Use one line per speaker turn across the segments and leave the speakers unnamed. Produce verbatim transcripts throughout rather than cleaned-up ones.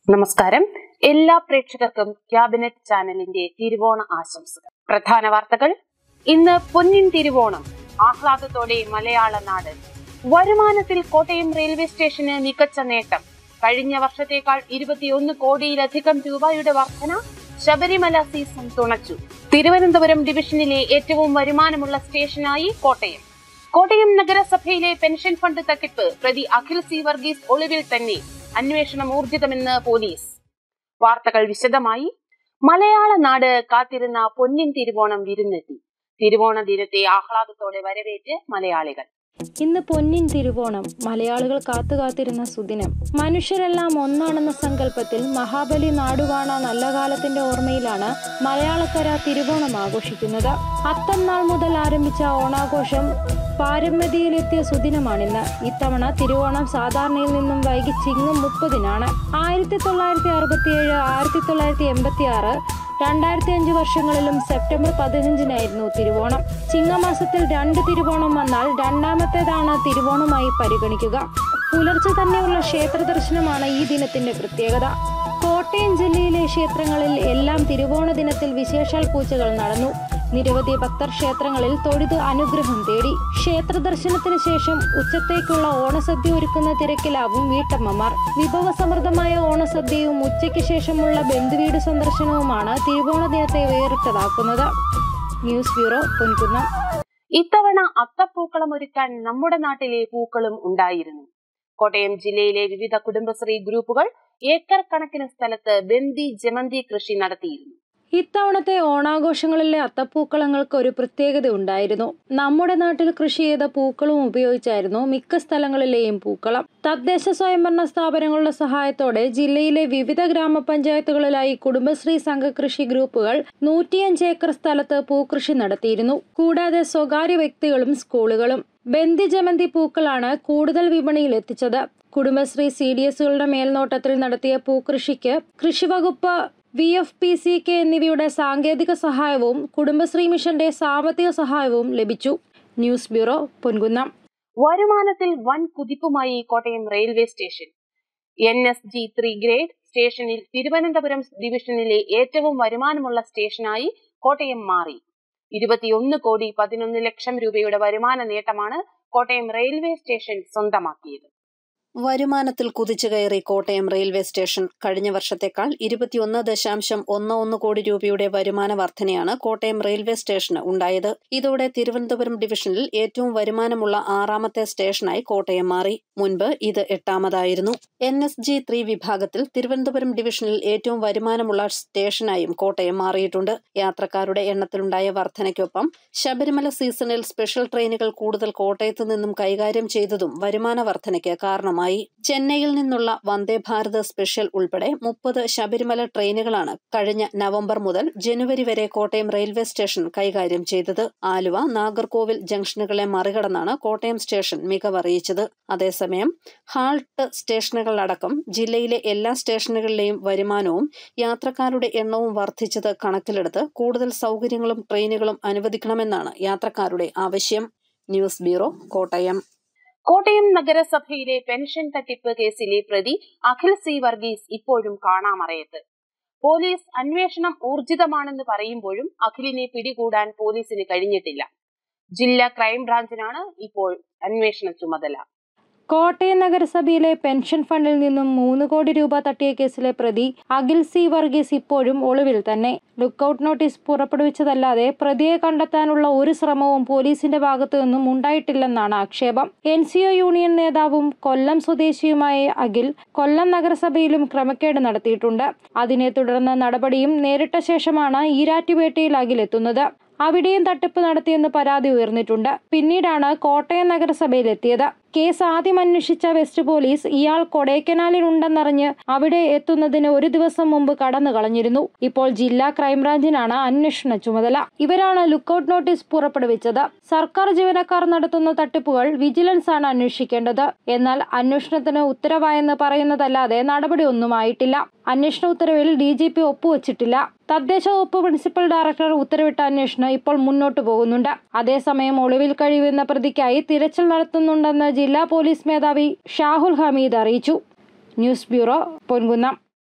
നമസ്കാരം. എല്ലാ പ്രേക്ഷകർക്കും ക്യാബിനറ്റ് ചാനലിന്റെ തിരുവോണ ആശംസകൾ. പ്രധാന വാർത്തകൾ. ഇന്ന് പൊന്നിൻ തിരുവോണം. ആഹ്ലാദത്തോടെ മലയാള നാട്. വരുമാനത്തിൽ കോട്ടയം റെയിൽവേ സ്റ്റേഷന് മികച്ച നേട്ടം. കഴിഞ്ഞ വർഷത്തേക്കാൾ ഇരുപത്തിയൊന്ന് കോടിയിലധികം രൂപയുടെ വർധന. ശബരിമല സീസൺ തുണച്ചു. തിരുവനന്തപുരം ഡിവിഷനിലെ ഏറ്റവും വരുമാനമുള്ള സ്റ്റേഷനായി കോട്ടയം. കോട്ടയം നഗരസഭയിലെ പെൻഷൻ ഫണ്ട് തട്ടിപ്പ് പ്രതി അഖിൽ സി വർഗീസ് ഒളിവിൽ തന്നെ. അന്വേഷണം ഊർജിതമെന്ന് പോലീസ്. വാർത്തകൾ വിശദമായി. മലയാള നാട് കാത്തിരുന്ന പൊന്നിൻ തിരുവോണം വിരുന്നെത്തി. തിരുവോണ ദിനത്തെ ആഹ്ലാദത്തോടെ വരവേറ്റ് മലയാളികൾ.
ഇന്ന് പൊന്നിൻ തിരുവോണം. മലയാളികൾ കാത്തുകാത്തിരുന്ന സുദിനം. മനുഷ്യരെല്ലാം ഒന്നാണെന്ന സങ്കല്പത്തിൽ മഹാബലി നാടുകാണ നല്ല കാലത്തിന്റെ ഓർമ്മയിലാണ് മലയാളക്കര തിരുവോണം ആഘോഷിക്കുന്നത്. അത്തം നാൾ മുതൽ ആരംഭിച്ച ഓണാഘോഷം പാരമ്യതയിലെത്തിയ സുദിനമാണിന്ന്. ഇത്തവണ തിരുവോണം സാധാരണയിൽ നിന്നും വൈകി ചിങ്ങം മുപ്പതിനാണ്. ആയിരത്തി തൊള്ളായിരത്തി അറുപത്തിയേഴ് ആയിരത്തി തൊള്ളായിരത്തി എൺപത്തി ആറ് രണ്ടായിരത്തി അഞ്ച് വർഷങ്ങളിലും സെപ്റ്റംബർ പതിനഞ്ചിനായിരുന്നു തിരുവോണം. ചിങ്ങമാസത്തിൽ രണ്ട് തിരുവോണം വന്നാൽ രണ്ടാമത്തേതാണ് തിരുവോണമായി പരിഗണിക്കുക. പുലർച്ചെ തന്നെയുള്ള ക്ഷേത്ര ദർശനമാണ് ഈ ദിനത്തിന്റെ പ്രത്യേകത. കോട്ടയം ജില്ലയിലെ ക്ഷേത്രങ്ങളിൽ എല്ലാം തിരുവോണ ദിനത്തിൽ വിശേഷാൽ പൂജകൾ നടന്നു. നിരവധി ഭക്തർ ക്ഷേത്രങ്ങളിൽ തൊഴുത് അനുഗ്രഹം തേടി. ക്ഷേത്ര ദർശനത്തിന് ശേഷം ഉച്ചത്തേക്കുള്ള ഓണസദ്യ ഒരുക്കുന്ന തിരക്കിലാവും വീട്ടമ്മമാർ. വിഭവസമൃദ്ധമായ ഓണസദ്യയും ഉച്ചയ്ക്ക് ശേഷമുള്ള ബന്ധുവീട് സന്ദർശനവുമാണ് തിരുവോണ ദിനത്തെ വേറിട്ടതാക്കുന്നത്. News bureau, Ponkunnam.
ഇത്തവണ അത്തപ്പൂക്കളം ഒരുക്കാൻ നമ്മുടെ നാട്ടിലെ പൂക്കളും ഉണ്ടായിരുന്നു. കോട്ടയം ജില്ലയിലെ വിവിധ കുടുംബശ്രീ ഗ്രൂപ്പുകൾ ഏക്കർ കണക്കിന് സ്ഥലത്ത് ബന്ദി ജമന്തി കൃഷി നടത്തിയിരുന്നു.
ഇത്തവണത്തെ ഓണാഘോഷങ്ങളിലെ അത്തപ്പൂക്കളങ്ങൾക്ക് ഒരു പ്രത്യേകത ഉണ്ടായിരുന്നു. നമ്മുടെ നാട്ടിൽ കൃഷി ചെയ്ത പൂക്കളും ഉപയോഗിച്ചായിരുന്നു മിക്ക സ്ഥലങ്ങളിലെയും പൂക്കളം. തദ്ദേശ സ്വയംഭരണ സ്ഥാപനങ്ങളുടെ സഹായത്തോടെ ജില്ലയിലെ വിവിധ ഗ്രാമപഞ്ചായത്തുകളിലായി കുടുംബശ്രീ സംഘ കൃഷി ഗ്രൂപ്പുകൾ നൂറ്റിയഞ്ച് ഏക്കർ സ്ഥലത്ത് പൂക്കൃഷി നടത്തിയിരുന്നു. കൂടാതെ സ്വകാര്യ വ്യക്തികളും സ്കൂളുകളും ബന്ദി ജമന്തി പൂക്കളാണ് കൂടുതൽ വിപണിയിൽ എത്തിച്ചത്. കുടുംബശ്രീ സി ഡി എസുകളുടെ മേൽനോട്ടത്തിൽ നടത്തിയ പൂക്കൃഷിക്ക് കൃഷിവകുപ്പ്, V F P C K എന്നിവയുടെ സാങ്കേതിക സഹായവും കുടുംബശ്രീ മിഷന്റെ സാമ്പത്തിക സഹായവും ലഭിച്ചു. News bureau, Ponkunnam.
വരുമാനത്തിൽ വൻ കുതിപ്പുമായി Kottayam railway station. N S G three grade സ്റ്റേഷനിൽ തിരുവനന്തപുരം ഡിവിഷനിലെ ഏറ്റവും വരുമാനമുള്ള സ്റ്റേഷനായി കോട്ടയം മാറി. ഇരുപത്തിയൊന്ന് കോടി പതിനൊന്ന് ലക്ഷം രൂപയുടെ വരുമാന നേട്ടമാണ് കോട്ടയം റെയിൽവേ സ്റ്റേഷൻ സ്വന്തമാക്കിയത്.
വരുമാനത്തിൽ കുതിച്ചു കയറി കോട്ടയം റെയിൽവേ സ്റ്റേഷൻ. കഴിഞ്ഞ വർഷത്തേക്കാൾ ഇരുപത്തിയൊന്ന് ദശാംശം ഒന്ന് ഒന്ന് കോടി രൂപയുടെ വരുമാന വർധനയാണ് കോട്ടയം റെയിൽവേ സ്റ്റേഷന് ഉണ്ടായത്. ഇതോടെ തിരുവനന്തപുരം ഡിവിഷനിൽ ഏറ്റവും വരുമാനമുള്ള ആറാമത്തെ സ്റ്റേഷനായി കോട്ടയം മാറി. മുൻപ് ഇത് എട്ടാമതായിരുന്നു. എൻ എസ് ജി ത്രീ വിഭാഗത്തിൽ തിരുവനന്തപുരം ഡിവിഷനിൽ ഏറ്റവും വരുമാനമുള്ള സ്റ്റേഷനായും കോട്ടയം മാറിയിട്ടുണ്ട്. യാത്രക്കാരുടെ എണ്ണത്തിലുണ്ടായ വർധനയ്ക്കൊപ്പം ശബരിമല സീസണിൽ സ്പെഷ്യൽ ട്രെയിനുകൾ കൂടുതൽ കോട്ടയത്തു നിന്നും കൈകാര്യം ചെയ്തതും വരുമാന വർധനയ്ക്ക് കാരണമായി. ചെന്നൈയിൽ നിന്നുള്ള വന്ദേ ഭാരത് സ്പെഷ്യൽ ഉൾപ്പെടെ മുപ്പത് ശബരിമല ട്രെയിനുകളാണ് കഴിഞ്ഞ നവംബർ മുതൽ ജനുവരി വരെ കോട്ടയം റെയിൽവേ സ്റ്റേഷൻ കൈകാര്യം ചെയ്തത്. ആലുവ, നാഗർകോവിൽ ജംഗ്ഷനുകളെ മറികടന്നാണ് കോട്ടയം സ്റ്റേഷൻ മികവറിയിച്ചത്. അതേസമയം ഹാൾട്ട് സ്റ്റേഷനുകളടക്കം ജില്ലയിലെ എല്ലാ സ്റ്റേഷനുകളിലെയും വരുമാനവും യാത്രക്കാരുടെ എണ്ണവും വർദ്ധിച്ചത് കണക്കിലെടുത്ത് കൂടുതൽ സൗകര്യങ്ങളും ട്രെയിനുകളും അനുവദിക്കണമെന്നാണ് യാത്രക്കാരുടെ ആവശ്യം. News bureau, Kottayam.
കോട്ടയം നഗരസഭയിലെ പെൻഷൻ തട്ടിപ്പ് കേസിലെ പ്രതി അഖിൽ സി വർഗീസ് ഇപ്പോഴും കാണാമറയത്ത്. പോലീസ് അന്വേഷണം ഊർജിതമാണെന്ന് പറയുമ്പോഴും അഖിലിനെ പിടികൂടാൻ പോലീസിന് കഴിഞ്ഞിട്ടില്ല. ജില്ലാ ക്രൈംബ്രാഞ്ചിനാണ് ഇപ്പോൾ അന്വേഷണ ചുമതല.
കോട്ടയം നഗരസഭയിലെ പെൻഷൻ ഫണ്ടിൽ നിന്നും മൂന്ന് കോടി രൂപ തട്ടിയ കേസിലെ പ്രതി അഖിൽ സി വർഗീസ് ഇപ്പോഴും ഒളിവിൽ തന്നെ. ലുക്കൌട്ട് നോട്ടീസ് പുറപ്പെടുവിച്ചതല്ലാതെ പ്രതിയെ കണ്ടെത്താനുള്ള ഒരു ശ്രമവും പോലീസിന്റെ ഭാഗത്തു നിന്നും ഉണ്ടായിട്ടില്ലെന്നാണ് ആക്ഷേപം. എൻ സി ഒ യൂണിയൻ നേതാവും കൊല്ലം സ്വദേശിയുമായ അഖിൽ കൊല്ലം നഗരസഭയിലും ക്രമക്കേട് നടത്തിയിട്ടുണ്ട്. അതിനെ തുടർന്ന് നടപടിയും നേരിട്ട ശേഷമാണ് ഈരാറ്റുപേട്ടയിൽ അഖിൽ എത്തുന്നത്. അവിടെയും തട്ടിപ്പ് നടത്തിയെന്ന് പരാതി ഉയർന്നിട്ടുണ്ട്. പിന്നീടാണ് കോട്ടയം നഗരസഭയിൽ എത്തിയത്. കേസ് ആദ്യം അന്വേഷിച്ച വെസ്റ്റ് പോലീസ് ഇയാൾ കൊടൈക്കനാലിൽ ഉണ്ടെന്നറിഞ്ഞ് അവിടെ എത്തുന്നതിന് ഒരു ദിവസം മുമ്പ് കടന്നു കളഞ്ഞിരുന്നു. ഇപ്പോൾ ജില്ലാ ക്രൈംബ്രാഞ്ചിനാണ് അന്വേഷണ ചുമതല. ഇവരാണ് ലുക്കൌട്ട് നോട്ടീസ് പുറപ്പെടുവിച്ചത്. സർക്കാർ ജീവനക്കാർ നടത്തുന്ന തട്ടിപ്പുകൾ വിജിലൻസ് ആണ് അന്വേഷിക്കേണ്ടത്. എന്നാൽ അന്വേഷണത്തിന് ഉത്തരവായെന്ന് പറയുന്നതല്ലാതെ നടപടി ഒന്നും ആയിട്ടില്ല. അന്വേഷണ ഉത്തരവിൽ ഡി ജി പി ഒപ്പുവച്ചിട്ടില്ല. തദ്ദേശ വകുപ്പ് പ്രിൻസിപ്പൽ ഡയറക്ടർ ഉത്തരവിട്ട അന്വേഷണം ഇപ്പോൾ മുന്നോട്ടു പോകുന്നുണ്ട്. അതേസമയം ഒളിവിൽ കഴിയുന്ന പ്രതിക്കായി തിരച്ചിൽ നടത്തുന്നുണ്ടെന്ന് ജില്ലാ പോലീസ് മേധാവി ഷാഹുൽ ഹമീദ് അറിയിച്ചു. News bureau, Ponkunnam.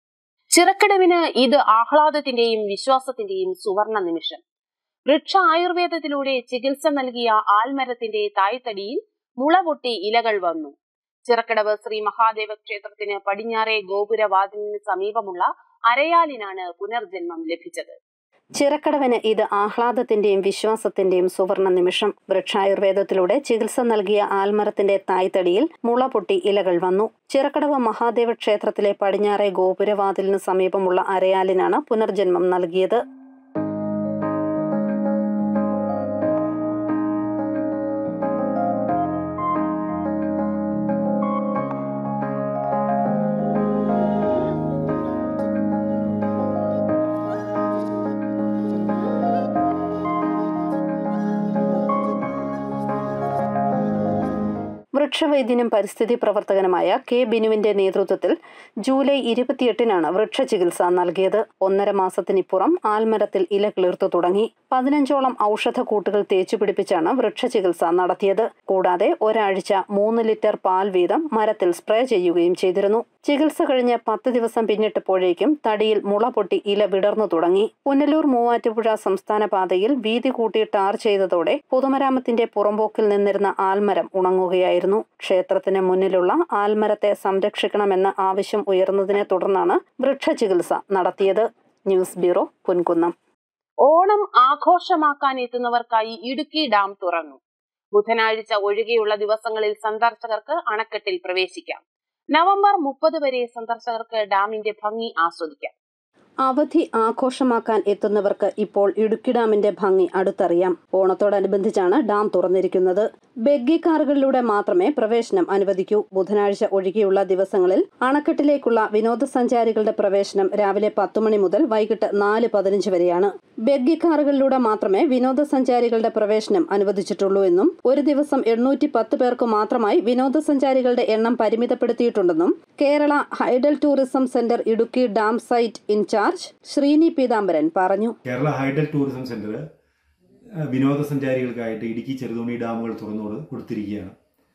ചിറക്കടവിന് ഇത് ആഹ്ലാദത്തിന്റെയും വിശ്വാസത്തിന്റെയും സുവർണ നിമിഷം. വൃക്ഷ ആയുർവേദത്തിലൂടെ ചികിത്സ നൽകിയ ആൽമരത്തിന്റെ തായ്തടിയിൽ മുളപൊട്ടി ഇലകൾ വന്നു. ചിറക്കടവ് ശ്രീ മഹാദേവ ക്ഷേത്രത്തിന് പടിഞ്ഞാറേ ഗോപുരവാതിലിന് സമീപമുള്ള അരയാലിനാണ് പുനർജന്മം ലഭിച്ചത്.
ചിറക്കടവിന് ഇത് ആഹ്ലാദത്തിന്റെയും വിശ്വാസത്തിന്റെയും സുവർണ നിമിഷം. വൃക്ഷായുർവേദത്തിലൂടെ ചികിത്സ നൽകിയ ആൽമരത്തിന്റെ തായ്തടിയിൽ മുള പൊട്ടി ഇലകൾ വന്നു. ചിറക്കടവ് മഹാദേവ ക്ഷേത്രത്തിലെ പടിഞ്ഞാറേ ഗോപുരവാതിലിന് സമീപമുള്ള അരയാലിനാണ് പുനർജന്മം നൽകിയത്. വൃക്ഷവൈദ്യനും പരിസ്ഥിതി പ്രവർത്തകനുമായ കെ ബിനുവിന്റെ നേതൃത്വത്തിൽ ജൂലൈ ഇരുപത്തിയെട്ടിനാണ് വൃക്ഷചികിത്സ നൽകിയത്. ഒന്നര മാസത്തിനിപ്പുറം ആൽമരത്തിൽ ഇല കിളിർത്തു തുടങ്ങി. പതിനഞ്ചോളം ഔഷധക്കൂട്ടുകൾ തേച്ചുപിടിപ്പിച്ചാണ് വൃക്ഷചികിത്സ നടത്തിയത്. കൂടാതെ ഒരാഴ്ച മൂന്ന് ലിറ്റർ പാൽ വീതം മരത്തിൽ സ്പ്രേ ചെയ്യുകയും ചെയ്തിരുന്നു. ചികിത്സ കഴിഞ്ഞ് പത്ത് ദിവസം പിന്നിട്ടപ്പോഴേക്കും തടിയിൽ മുള പൊട്ടി ഇല വിടർന്നു തുടങ്ങി. പുനലൂർ മൂവാറ്റുപുഴ സംസ്ഥാന പാതയിൽ വീതി കൂട്ടി ടാർ ചെയ്തതോടെ പൊതുമരാമത്തിന്റെ പുറമ്പോക്കിൽ നിന്നിരുന്ന ആൽമരം ഉണങ്ങുകയായിരുന്നു. ക്ഷേത്രത്തിന് മുന്നിലുള്ള ആൽമരത്തെ സംരക്ഷിക്കണമെന്ന ആവശ്യം ഉയർന്നതിനെ തുടർന്നാണ് വൃക്ഷചികിത്സ നടത്തിയത്. News bureau, Ponkunnam.
ഓണം ആഘോഷമാക്കാൻ എത്തുന്നവർക്കായി ഇടുക്കി ഡാം തുറന്നു. ബുധനാഴ്ച ഒഴികെയുള്ള ദിവസങ്ങളിൽ സന്ദർശകർക്ക് അണക്കെട്ടിൽ പ്രവേശിക്കാം. നവംബർ മുപ്പത് വരെ സന്ദർശകർക്ക് ഡാമിന്റെ ഭംഗി ആസ്വദിക്കാം.
അവധി ആഘോഷമാക്കാൻ എത്തുന്നവർക്ക് ഇപ്പോൾ ഇടുക്കി ഡാമിന്റെ ഭംഗി അടുത്തറിയാം. ഓണത്തോടനുബന്ധിച്ചാണ് ഡാം തുറന്നിരിക്കുന്നത്. ബഗ്ഗി കാറുകളിലൂടെ മാത്രമേ പ്രവേശനം അനുവദിക്കൂ. ബുധനാഴ്ച ഒഴികെയുള്ള ദിവസങ്ങളിൽ അണക്കെട്ടിലേക്കുള്ള വിനോദസഞ്ചാരികളുടെ പ്രവേശനം രാവിലെ പത്ത് മണി മുതൽ വൈകിട്ട് നാല് പതിനഞ്ച് വരെയാണ്. ബഗ്ഗി കാറുകളിലൂടെ മാത്രമേ വിനോദസഞ്ചാരികളുടെ പ്രവേശനം അനുവദിച്ചിട്ടുള്ളൂ എന്നും ഒരു ദിവസം എണ്ണൂറ്റി പത്ത് പേർക്ക് മാത്രമായി വിനോദസഞ്ചാരികളുടെ എണ്ണം പരിമിതപ്പെടുത്തിയിട്ടുണ്ടെന്നും Kerala hydel tourism centre Idukki dam site in charge Sreeni Peethambaran പറഞ്ഞു.
കേരള ഹൈഡൽ ടൂറിസം സെന്റർ വിനോദസഞ്ചാരികൾക്കായിട്ട് ഇടുക്കി ചെറുതോണി ഡാമുകൾ തുറന്നു കൊടുത്തിരിക്കുകയാണ്.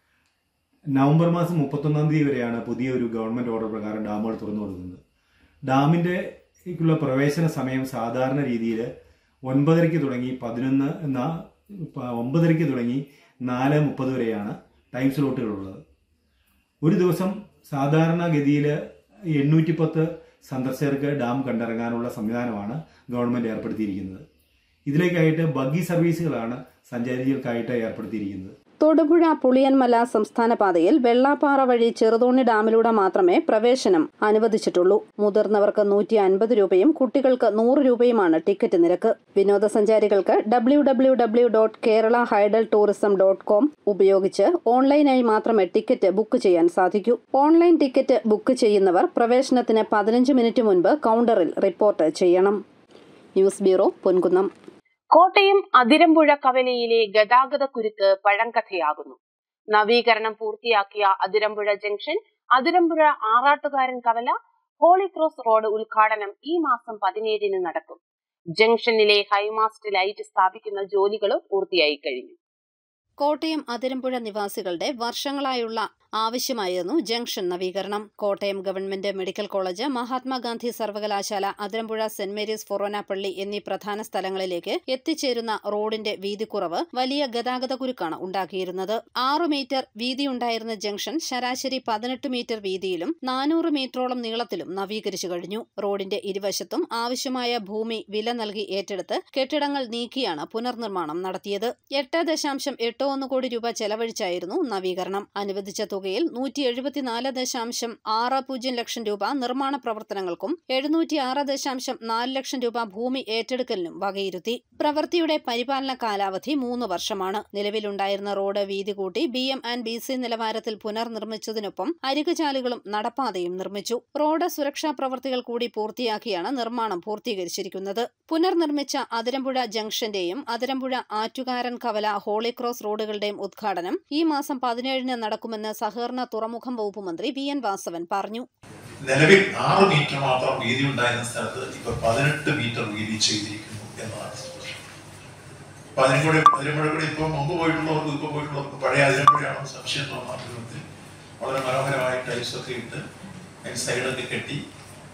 നവംബർ മാസം മുപ്പത്തൊന്നാം തീയതി വരെയാണ് പുതിയൊരു ഗവൺമെന്റ് ഓർഡർ പ്രകാരം ഡാമുകൾ തുറന്നു കൊടുക്കുന്നത്. ഡാമിന്റെ ുള്ള പ്രവേശന സമയം സാധാരണ രീതിയിൽ ഒൻപതരയ്ക്ക് തുടങ്ങി പതിനൊന്ന് ഒമ്പതരയ്ക്ക് തുടങ്ങി നാല് മുപ്പത് വരെയാണ് ടൈം സ്ലോട്ടുകളുള്ളത്. ഒരു ദിവസം സാധാരണഗതിയിൽ എണ്ണൂറ്റി പത്ത് സന്ദർശകർക്ക് ഡാം കണ്ടിറങ്ങാനുള്ള സംവിധാനമാണ് ഗവൺമെന്റ് ഏർപ്പെടുത്തിയിരിക്കുന്നത്. ഇതിലേക്കായിട്ട് ബഗ്ഗി സർവീസുകളാണ് സഞ്ചാരികൾക്കായിട്ട് ഏർപ്പെടുത്തിയിരിക്കുന്നത്.
തൊടുപുഴ പുളിയൻമല സംസ്ഥാന പാതയിൽ വെള്ളാപ്പാറ വഴി ചെറുതോണി ഡാമിലൂടെ മാത്രമേ പ്രവേശനം അനുവദിച്ചിട്ടുള്ളൂ. മുതിർന്നവർക്ക് നൂറ്റി അൻപത് രൂപയും കുട്ടികൾക്ക് നൂറ് രൂപയുമാണ് ടിക്കറ്റ് നിരക്ക്. വിനോദസഞ്ചാരികൾക്ക് W W W dot Kerala hydel tourism dot com ഉപയോഗിച്ച് ഓൺലൈനായി മാത്രമേ ടിക്കറ്റ് ബുക്ക് ചെയ്യാൻ സാധിക്കൂ. ഓൺലൈൻ ടിക്കറ്റ് ബുക്ക് ചെയ്യുന്നവർ പ്രവേശനത്തിന് പതിനഞ്ച് മിനിറ്റ് മുൻപ് കൗണ്ടറിൽ റിപ്പോർട്ട് ചെയ്യണം. News bureau, Ponkunnam.
കോട്ടയം അതിരമ്പുഴ കവലയിലെ ഗതാഗത കുരുക്ക് പഴങ്കഥയാകുന്നു. നവീകരണം പൂർത്തിയാക്കിയ അതിരമ്പുഴ ജംഗ്ഷൻ, അതിരമ്പുഴ ആറാട്ടുകാരൻ കവല, ഹോളിക്രോസ് റോഡ് ഉദ്ഘാടനം ഈ മാസം പതിനേഴിന് നടക്കും. ജംഗ്ഷനിലെ ഹൈമാസ്റ്റ് ലൈറ്റ് സ്ഥാപിക്കുന്ന ജോലികളും പൂർത്തിയായി കഴിഞ്ഞു.
കോട്ടയം അതിരമ്പുഴ നിവാസികളുടെ വർഷങ്ങളായുള്ള ആവശ്യമായിരുന്നു ജംഗ്ഷൻ നവീകരണം. Kottayam government medical college, Mahatma Gandhi സർവകലാശാല, അതിരമ്പുഴ സെന്റ് മേരീസ് ഫൊറോന പള്ളി എന്നീ പ്രധാന സ്ഥലങ്ങളിലേക്ക് എത്തിച്ചേരുന്ന റോഡിന്റെ വീതിക്കുറവ് വലിയ ഗതാഗത കുരുക്കാണ് ഉണ്ടാക്കിയിരുന്നത്. ആറു മീറ്റർ വീതിയുണ്ടായിരുന്ന ജംഗ്ഷൻ ശരാശരി പതിനെട്ട് മീറ്റർ വീതിയിലും നാനൂറ് മീറ്ററോളം നീളത്തിലും നവീകരിച്ചു കഴിഞ്ഞു. റോഡിന്റെ ഇരുവശത്തും ആവശ്യമായ ഭൂമി വില നൽകി ഏറ്റെടുത്ത് കെട്ടിടങ്ങൾ നീക്കിയാണ് പുനർനിർമ്മാണം നടത്തിയത്. എട്ട് ദശാംശം എട്ട് ഒന്ന് കോടി രൂപ ചെലവഴിച്ചായിരുന്നു നവീകരണം. അനുവദിച്ച തുകയിൽ നൂറ്റി എഴുപത്തിനാല് ദശാംശം ആറ് പൂജ്യം ലക്ഷം രൂപ നിർമ്മാണ പ്രവർത്തനങ്ങൾക്കും എഴുന്നൂറ്റി ആറ് ദശാംശം നാല് ലക്ഷം രൂപ ഭൂമി ഏറ്റെടുക്കലിനും വകയിരുത്തി. പ്രവൃത്തിയുടെ പരിപാലന കാലാവധി മൂന്ന് വർഷമാണ്. നിലവിലുണ്ടായിരുന്ന റോഡ് വീതി കൂട്ടി B M and B C നിലവാരത്തിൽ പുനർനിർമ്മിച്ചതിനൊപ്പം അരികുചാലുകളും നടപ്പാതയും നിർമ്മിച്ചു. റോഡ് സുരക്ഷാ പ്രവൃത്തികൾ കൂടി പൂർത്തിയാക്കിയാണ് നിർമ്മാണം പൂർത്തീകരിച്ചിരിക്കുന്നത്. പുനർനിർമ്മിച്ച അതിരമ്പുഴ ജംഗ്ഷന്റെയും അതിരമ്പുഴ ആറ്റുകാരൻ കവല, ഹോളിക്രോസ് റോഡുകളുടെയും ഉദ്ഘാടനം ഈ മാസം പതിനേഴിന് നടക്കുമെന്ന് സഹകരണ തുറമുഖം വകുപ്പ് മന്ത്രി വി എൻ വാസവൻ പറഞ്ഞു.
നിലവിൽ ആറ് മീറ്റർ മാത്രം വീതി ഉണ്ടായിരുന്ന സ്ഥലത്ത് ഇപ്പൊ പതിനെട്ട് മീറ്റർ വീതി ചെയ്തിരിക്കുന്നു എന്നതാണ്. അപ്പൊ അതിനുകൂടെ അതിരമ്പുഴ കൂടെ ഇപ്പൊ മുമ്പ് പോയിട്ടുള്ളവർക്ക് ഇപ്പൊ പോയിട്ടുള്ളവർക്ക് പഴയ അതിരമ്പുഴയാണെന്ന് സംശയം തോന്നാത്ത വിധത്തിൽ വളരെ മനോഹരമായി ടൈൽസ് ഒക്കെ ഇട്ട് അതിന് സൈഡൊക്കെ കെട്ടി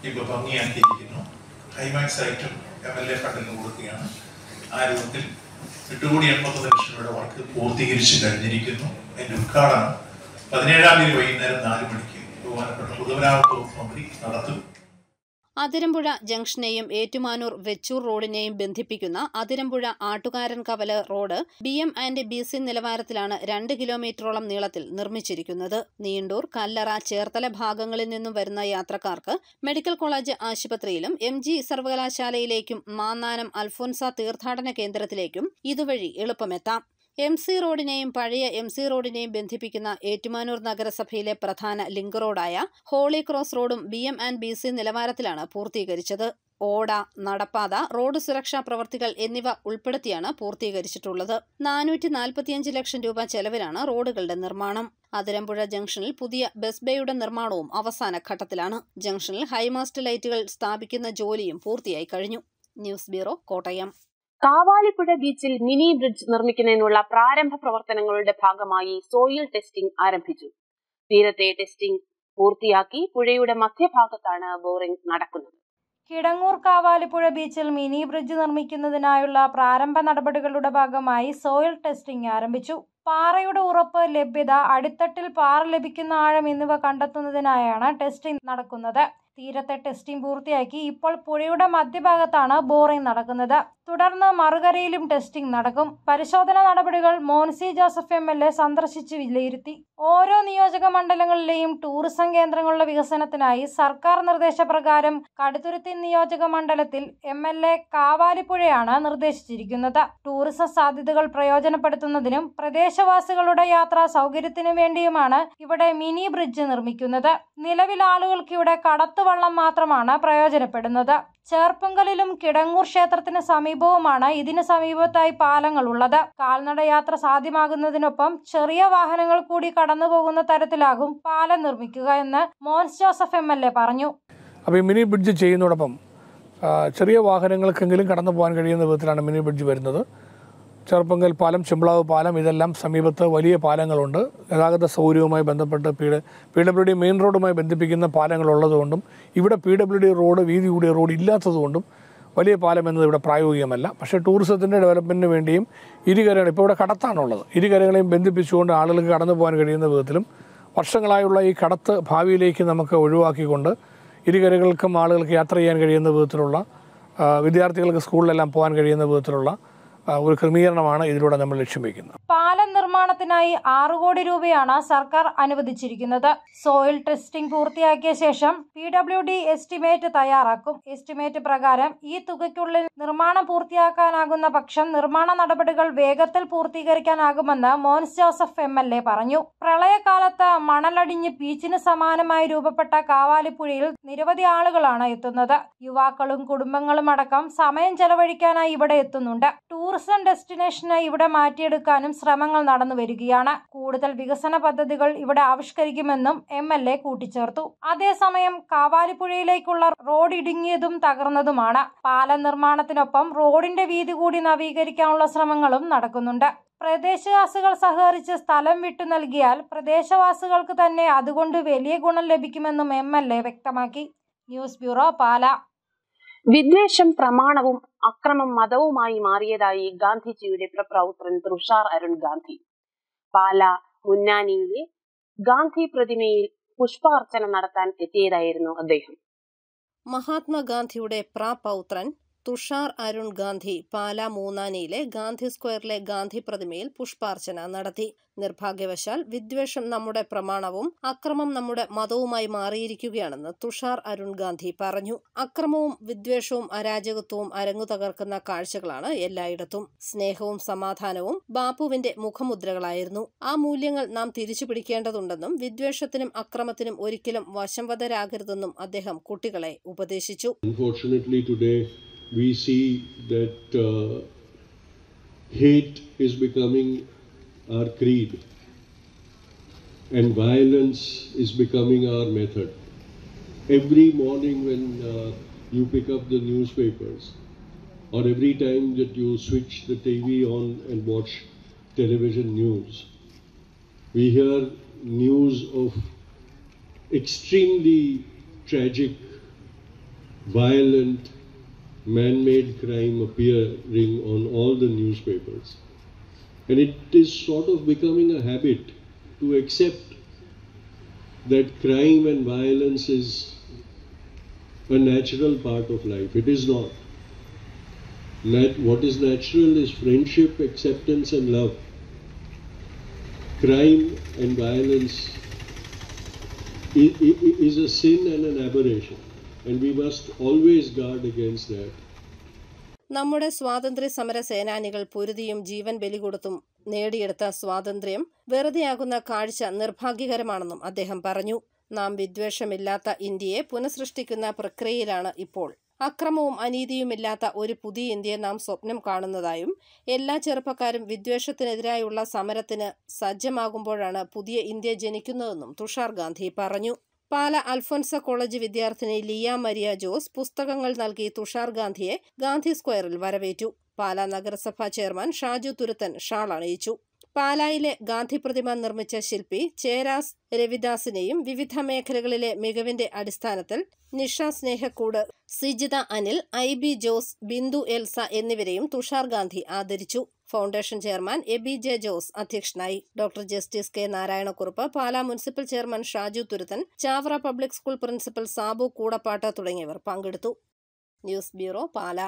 ഇപ്പോൾ ഭംഗിയാക്കിയിരിക്കുന്നു. High max item M L A ഫണ്ടിന് കൊടുക്കുകയാണ്. ആ രൂപത്തിൽ എട്ട് കോടി എൺപത്തൊന്ന് ലക്ഷം രൂപയുടെ വർക്ക് പൂർത്തീകരിച്ച് കഴിഞ്ഞിരിക്കുന്നു. അതിൻ്റെ ഉദ്ഘാടനം പതിനേഴാം തീയതി വൈകുന്നേരം നാല് മണിക്ക് ബഹുമാനപ്പെട്ട പൊതുമരാമത്ത് വകുപ്പ് മന്ത്രി നടത്തും.
അതിരമ്പുഴ ജംഗ്ഷനെയും ഏറ്റുമാനൂർ വെച്ചൂർ റോഡിനെയും ബന്ധിപ്പിക്കുന്ന അതിരമ്പുഴ ആട്ടുകാരൻ കവല road B M and B C നിലവാരത്തിലാണ് രണ്ട് കിലോമീറ്ററോളം നീളത്തിൽ നിർമ്മിച്ചിരിക്കുന്നത്. നീണ്ടൂർ, കല്ലറ, ചേർത്തല ഭാഗങ്ങളിൽ നിന്നും വരുന്ന യാത്രക്കാർക്ക് മെഡിക്കൽ കോളേജ് ആശുപത്രിയിലും എം ജി സർവകലാശാലയിലേക്കും മാന്നാനം അൽഫോൻസ തീർത്ഥാടന കേന്ദ്രത്തിലേക്കും ഇതുവഴി എളുപ്പമെത്താം. എം സി റോഡിനെയും പഴയ എം സി റോഡിനെയും ബന്ധിപ്പിക്കുന്ന ഏറ്റുമാനൂർ നഗരസഭയിലെ പ്രധാന ലിങ്ക് റോഡായ ഹോളി ക്രോസ് റോഡും B M and B C നിലവാരത്തിലാണ് പൂർത്തീകരിച്ചത്. ഓട, നടപ്പാത, റോഡ് സുരക്ഷാ പ്രവൃത്തികൾ എന്നിവ ഉൾപ്പെടുത്തിയാണ് പൂർത്തീകരിച്ചിട്ടുള്ളത്. നാനൂറ്റി നാൽപ്പത്തിയഞ്ച് ലക്ഷം രൂപ ചെലവിലാണ് റോഡുകളുടെ നിർമ്മാണം. അതിരമ്പുഴ ജംഗ്ഷനിൽ പുതിയ ബസ് ബേയുടെ നിർമ്മാണവും അവസാന ഘട്ടത്തിലാണ്. ജംഗ്ഷനിൽ ഹൈമാസ്റ്റ് ലൈറ്റുകൾ സ്ഥാപിക്കുന്ന ജോലിയും പൂർത്തിയായി കഴിഞ്ഞു. News bureau, Kottayam.
കാവാലിപ്പുഴ ബീച്ചിൽ മിനി ബ്രിഡ്ജ് നിർമ്മിക്കുന്നതിനുള്ള പ്രാരംഭ പ്രവർത്തനങ്ങളുടെ ഭാഗമായി സോയിൽ ടെസ്റ്റിംഗ് ആരംഭിച്ചു. തീരത്തെ ടെസ്റ്റിംഗ് പൂർത്തിയാക്കി പുഴയുടെ മധ്യഭാഗത്താണ് ബോറിംഗ് നടക്കുന്നത്.
കിടങ്ങൂർ കാവാലിപ്പുഴ ബീച്ചിൽ മിനി ബ്രിഡ്ജ് നിർമ്മിക്കുന്നതിനായുള്ള പ്രാരംഭ നടപടികളുടെ ഭാഗമായി സോയിൽ ടെസ്റ്റിംഗ് ആരംഭിച്ചു. പാറയുടെ ഉറപ്പ്, ലഭ്യത, അടിത്തട്ടിൽ പാറ ലഭിക്കുന്ന ആഴം എന്നിവ കണ്ടെത്തുന്നതിനായാണ് ടെസ്റ്റിംഗ് നടക്കുന്നത്. തീരത്തെ ടെസ്റ്റിംഗ് പൂർത്തിയാക്കി ഇപ്പോൾ പുഴയുടെ മധ്യഭാഗത്താണ് ബോറിംഗ് നടക്കുന്നത്. തുടർന്ന് മറുകരയിലും ടെസ്റ്റിംഗ് നടക്കും. പരിശോധനാ നടപടികൾ Monsi Joseph M L A സന്ദർശിച്ച് വിലയിരുത്തി. ഓരോ നിയോജക മണ്ഡലങ്ങളിലെയും ടൂറിസം കേന്ദ്രങ്ങളുടെ വികസനത്തിനായി സർക്കാർ നിർദ്ദേശപ്രകാരം കടുത്തുരുത്തി നിയോജക മണ്ഡലത്തിൽ എം എൽ എ കാവാലിപ്പുഴയാണ് നിർദ്ദേശിച്ചിരിക്കുന്നത്. ടൂറിസം സാധ്യതകൾ പ്രയോജനപ്പെടുത്തുന്നതിനും പ്രദേശവാസികളുടെ യാത്രാ സൗകര്യത്തിനു വേണ്ടിയുമാണ് ഇവിടെ മിനി ബ്രിഡ്ജ് നിർമ്മിക്കുന്നത്. നിലവിൽ ആളുകൾക്ക് ഇവിടെ കടത്തുവള്ളം മാത്രമാണ് പ്രയോജനപ്പെടുന്നത്. ചേർപ്പുങ്കലിലും കിടങ്ങൂർ ക്ഷേത്രത്തിന് സമീപവുമാണ് ഇതിന് സമീപത്തായി പാലങ്ങളുള്ളത്. കാൽനട യാത്ര സാധ്യമാകുന്നതിനൊപ്പം ചെറിയ വാഹനങ്ങൾ കൂടി കടന്നുപോകുന്ന തരത്തിലാകും പാലം നിർമ്മിക്കുക എന്ന് Mons Joseph M L A പറഞ്ഞു.
അപ്പോൾ ഈ മിനി ബ്രിഡ്ജ് ചെയ്യുന്നതോടൊപ്പം ചെറിയ വാഹനങ്ങൾക്കെങ്കിലും കടന്നു പോകാൻ കഴിയുന്ന വിധത്തിലാണ് മിനി ബ്രിഡ്ജ് വരുന്നത്. ചെറുപ്പങ്കൽ പാലം, ചെമ്പ്ളാവ് പാലം, ഇതെല്ലാം സമീപത്ത് വലിയ പാലങ്ങളുണ്ട്. ഗതാഗത സൗകര്യവുമായി ബന്ധപ്പെട്ട് P P W D main റോഡുമായി ബന്ധിപ്പിക്കുന്ന പാലങ്ങളുള്ളതുകൊണ്ടും ഇവിടെ പി ഡബ്ല്യു ഡി റോഡ്, വീതി കൂടിയ റോഡ് ഇല്ലാത്തതുകൊണ്ടും വലിയ പാലം എന്നത് ഇവിടെ പ്രായോഗികമല്ല. പക്ഷേ ടൂറിസത്തിൻ്റെ ഡെവലപ്മെൻറ്റിന് വേണ്ടിയും ഇരുകരകൾ, ഇപ്പോൾ ഇവിടെ കടത്താണുള്ളത്, ഇരുകരകളെയും ബന്ധിപ്പിച്ചുകൊണ്ട് ആളുകൾക്ക് കടന്നു പോകാൻ കഴിയുന്ന വിധത്തിലും വർഷങ്ങളായുള്ള ഈ കടത്ത് ഭാവിയിലേക്ക് നമുക്ക് ഒഴിവാക്കിക്കൊണ്ട് ഇരുകരകൾക്കും ആളുകൾക്ക് യാത്ര ചെയ്യാൻ കഴിയുന്ന വിധത്തിലുള്ള, വിദ്യാർത്ഥികൾക്ക് സ്കൂളിലെല്ലാം പോകാൻ കഴിയുന്ന വിധത്തിലുള്ള ഒരു ക്രമീകരണമാണ് ഇതിലൂടെ നമ്മൾ ലക്ഷ്യം വയ്ക്കുന്നത്.
പാലം നിർമ്മാണത്തിനായി ആറു കോടി രൂപയാണ് സർക്കാർ അനുവദിച്ചിരിക്കുന്നത്. സോയിൽ ടെസ്റ്റിംഗ് പൂർത്തിയാക്കിയ ശേഷം പി ഡബ്ല്യു ഡി എസ്റ്റിമേറ്റ് തയ്യാറാക്കും. എസ്റ്റിമേറ്റ് പ്രകാരം ഈ തുകയ്ക്കുള്ളിൽ നിർമ്മാണം പൂർത്തിയാക്കാനാകുന്ന പക്ഷം നിർമ്മാണ നടപടികൾ വേഗത്തിൽ പൂർത്തീകരിക്കാനാകുമെന്ന് Mons Joseph M L A പറഞ്ഞു. പ്രളയകാലത്ത് മണലടിഞ്ഞ് ബീച്ചിന് സമാനമായി രൂപപ്പെട്ട കാവാലിപ്പുഴയിൽ നിരവധി ആളുകളാണ് എത്തുന്നത്. യുവാക്കളും കുടുംബങ്ങളും അടക്കം സമയം ചെലവഴിക്കാനായി ഇവിടെ എത്തുന്നുണ്ട്. ടൂറിസം ഡെസ്റ്റിനേഷനായി ഇവിടെ മാറ്റിയെടുക്കാനും ശ്രമങ്ങൾ നടന്നു വരികയാണ്. കൂടുതൽ വികസന പദ്ധതികൾ ഇവിടെ ആവിഷ്കരിക്കുമെന്നും എം എൽ എ കൂട്ടിച്ചേർത്തു. അതേസമയം കാവാലിപ്പുഴയിലേക്കുള്ള റോഡ് ഇടുങ്ങിയതും തകർന്നതുമാണ്. പാലം നിർമ്മാണത്തിനൊപ്പം റോഡിന്റെ വീതി കൂടി നവീകരിക്കാനുള്ള ശ്രമങ്ങളും നടക്കുന്നുണ്ട്. പ്രദേശവാസികൾ സഹകരിച്ച് സ്ഥലം വിട്ടു നൽകിയാൽ പ്രദേശവാസികൾക്ക് തന്നെ അതുകൊണ്ട് വലിയ ഗുണം ലഭിക്കുമെന്നും എം എൽ എ വ്യക്തമാക്കി. News bureau, Pala.
വിദ്വേഷം പ്രമാണവും അക്രമം മതവുമായി മാറിയതായി ഗാന്ധിജിയുടെ പ്രപൗത്രൻ തുഷാർ അരുൺ ഗാന്ധി. പാല മുന്നാനിയിലെ ഗാന്ധി പ്രതിമയിൽ പുഷ്പാർച്ചന നടത്താൻ എത്തിയതായിരുന്നു അദ്ദേഹം.
മഹാത്മാഗാന്ധിയുടെ പ്രപൗത്രൻ തുഷാർ അരുൺ ഗാന്ധി പാല മൂന്നാനിയിലെ ഗാന്ധി സ്ക്വയറിലെ ഗാന്ധി പ്രതിമയിൽ പുഷ്പാർച്ചന നടത്തി. നിർഭാഗ്യവശാൽ വിദ്വേഷം നമ്മുടെ പ്രമാണവും അക്രമം നമ്മുടെ മതവുമായി മാറിയിരിക്കുകയാണെന്ന് തുഷാർ അരുൺ ഗാന്ധി പറഞ്ഞു. അക്രമവും വിദ്വേഷവും അരാജകത്വവും അരങ്ങു തകർക്കുന്ന കാഴ്ചകളാണ് എല്ലായിടത്തും. സ്നേഹവും സമാധാനവും ബാപ്പുവിന്റെ മുഖമുദ്രകളായിരുന്നു. ആ മൂല്യങ്ങൾ നാം തിരിച്ചു പിടിക്കേണ്ടതുണ്ടെന്നും വിദ്വേഷത്തിനും അക്രമത്തിനും ഒരിക്കലും വശംവദരാകരുതെന്നും അദ്ദേഹം കുട്ടികളെ ഉപദേശിച്ചു.
We see that uh, hate is becoming our creed and violence is becoming our method. Every morning when uh, you pick up the newspapers or every time that you switch the T V on and watch television news, we hear news of extremely tragic violent, man-made crime appearing on all the newspapers. And it is sort of becoming a habit to accept that crime and violence is a natural part of life. It is not. Nat- what is natural is friendship, acceptance and love. Crime and violence i- i- is a sin and an aberration, and we must always guard against that.
നമ്മുടെ സ്വാതന്ത്ര്യ സമര സേനാനികൾ പൊരുതിയും ജീവൻ ബലികൊടുത്തും നേടിയെടുത്ത സ്വാതന്ത്ര്യം വെറുതെയാകുന്ന കാഴ്ച നിർഭാഗ്യകരമാണെന്നും അദ്ദേഹം പറഞ്ഞു. നാം വിദ്വേഷമില്ലാത്ത ഇന്ത്യയെ പുനഃസൃഷ്ടിക്കുന്ന പ്രക്രിയയിലാണ് ഇപ്പോൾ. അക്രമവും അനീതിയുമില്ലാത്ത ഒരു പുതിയ ഇന്ത്യയെ നാം സ്വപ്നം കാണുന്നതായും എല്ലാ ചെറുപ്പക്കാരും വിദ്വേഷത്തിനെതിരായുള്ള സമരത്തിന് സജ്ജമാകുമ്പോഴാണ് പുതിയ ഇന്ത്യ ജനിക്കുന്നതെന്നും തുഷാർ ഗാന്ധി പറഞ്ഞു. പാല അൽഫോൻസ കോളേജ് വിദ്യാർത്ഥിനി ലിയ മരിയ ജോസ് പുസ്തകങ്ങൾ നൽകി തുഷാർ ഗാന്ധിയെ ഗാന്ധി സ്ക്വയറിൽ വരവേറ്റു. പാല നഗരസഭാ ചെയർമാൻ ഷാജു തുരുത്തൻ ഷാൾ അണിയിച്ചു. പാലായിലെ ഗാന്ധി പ്രതിമ നിർമ്മിച്ച ശില്പി ചേരാസ് രവിദാസിനെയും വിവിധ മേഖലകളിലെ മികവിന്റെ അടിസ്ഥാനത്തിൽ നിഷ സ്നേഹക്കൂട്, സിജിത അനിൽ, ഐ ബി ജോസ്, ബിന്ദു എൽസ എന്നിവരെയും തുഷാർ ഗാന്ധി ആദരിച്ചു. Foundation chairman Aby J Jose അധ്യക്ഷനായി. Doctor justice K Narayanakurup, Pala municipal chairman Shaju Thuruthan, Chavara public school principal Sabu Koodappattu തുടങ്ങിയവർ പങ്കെടുത്തു. News bureau, Pala.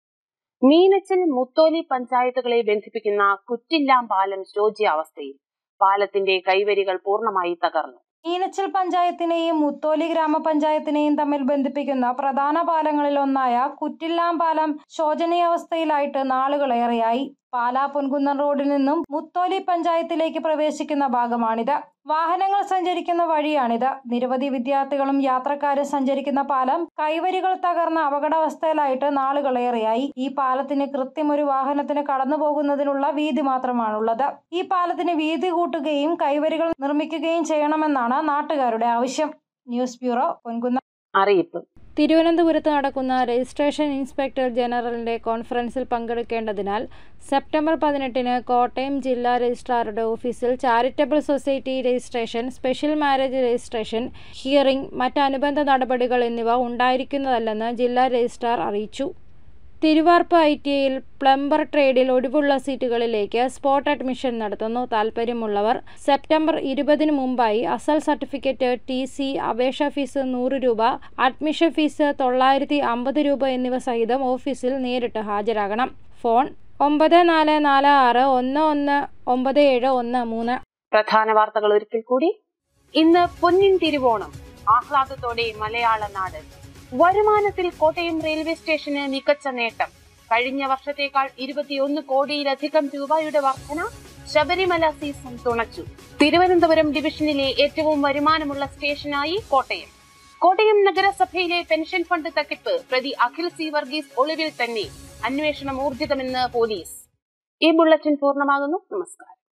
മീനച്ചിൽ മുത്തോലി പഞ്ചായത്തുകളെ ബന്ധിപ്പിക്കുന്ന കുറ്റില്ലാം പാലം ശോച്യാവസ്ഥയിൽ. പാലത്തിന്റെ കൈവരികൾ പൂർണ്ണമായി തകർന്നു.
മീനച്ചിൽ പഞ്ചായത്തിനെയും മുത്തോലി ഗ്രാമപഞ്ചായത്തിനെയും തമ്മിൽ ബന്ധിപ്പിക്കുന്ന പ്രധാന പാലങ്ങളിൽ ഒന്നായ കുറ്റില്ലാം പാലം ശോചനീയാവസ്ഥയിലായിട്ട് നാളുകളേറെയായി. പാലാ പൊൻകുന്നം റോഡിൽ നിന്നും മുത്തോലി പഞ്ചായത്തിലേക്ക് പ്രവേശിക്കുന്ന ഭാഗമാണിത്. വാഹനങ്ങൾ സഞ്ചരിക്കുന്ന വഴിയാണിത്. നിരവധി വിദ്യാർത്ഥികളും യാത്രക്കാരും സഞ്ചരിക്കുന്ന പാലം കൈവരികൾ തകർന്ന അപകടാവസ്ഥയിലായിട്ട് നാളുകളേറെയായി. ഈ പാലത്തിന് കൃത്യം ഒരു വാഹനത്തിന് കടന്നു പോകുന്നതിനുള്ള വീതി മാത്രമാണുള്ളത്. ഈ പാലത്തിന് വീതി കൂട്ടുകയും കൈവരികൾ നിർമ്മിക്കുകയും ചെയ്യണമെന്നാണ് നാട്ടുകാരുടെ ആവശ്യം. News bureau, Ponkunnam.
അറിയിപ്പ്.
തിരുവനന്തപുരത്ത് നടക്കുന്ന രജിസ്ട്രേഷൻ ഇൻസ്പെക്ടർ ജനറലിന്റെ കോൺഫറൻസിൽ പങ്കെടുക്കേണ്ടതിനാൽ സെപ്റ്റംബർ പതിനെട്ടിന് കോട്ടയം ജില്ലാ രജിസ്ട്രാറുടെ ഓഫീസിൽ charitable society registration, special marriage registration, hearing, മറ്റ് അനുബന്ധ നടപടികൾ എന്നിവ ഉണ്ടായിരിക്കുന്നതല്ലെന്ന് ജില്ലാ രജിസ്ട്രാർ അറിയിച്ചു. തിരുവാർപ്പ് ഐ ടി ഐയിൽ പ്ലംബർ ട്രേഡിൽ ഒഴിവുള്ള സീറ്റുകളിലേക്ക് സ്പോട്ട് അഡ്മിഷൻ നടത്തുന്നു. താൽപ്പര്യമുള്ളവർ സെപ്റ്റംബർ ഇരുപതിന് മുമ്പായി അസൽ സർട്ടിഫിക്കറ്റ്, ടി സി, അപേക്ഷാ ഫീസ് നൂറ് രൂപ, അഡ്മിഷൻ ഫീസ് തൊള്ളായിരത്തി അമ്പത് രൂപ എന്നിവ സഹിതം ഓഫീസിൽ നേരിട്ട് ഹാജരാകണം. ഫോൺ ഒമ്പത് നാല് നാല് ആറ് ഒന്ന് ഒന്ന് ഒമ്പത് ഏഴ് ഒന്ന് മൂന്ന്.
പ്രധാന വാർത്തകൾ ഒരിക്കൽ കൂടി. ഇന്ന് പൊന്നിൻ തിരുവോണം. ആഹ്ലാദത്തോടെ മലയാള നാട്. വരുമാനത്തിൽ കോട്ടയം റെയിൽവേ സ്റ്റേഷന് മികച്ച നേട്ടം. കഴിഞ്ഞ വർഷത്തേക്കാൾ ഇരുപത്തിയൊന്ന് കോടിയിലധികം രൂപയുടെ വർധന. ശബരിമല സീസൺ തുണച്ചു. തിരുവനന്തപുരം ഡിവിഷനിലെ ഏറ്റവും വരുമാനമുള്ള സ്റ്റേഷനായി കോട്ടയം. കോട്ടയം നഗരസഭയിലെ പെൻഷൻ ഫണ്ട് തട്ടിപ്പ് പ്രതി അഖിൽ സി വർഗീസ് ഒളിവിൽ തന്നെ. അന്വേഷണം ഊർജിതമെന്ന് പോലീസ്. ഈ ബുള്ളറ്റിൻ പൂർണ്ണമാകുന്നു. നമസ്കാരം.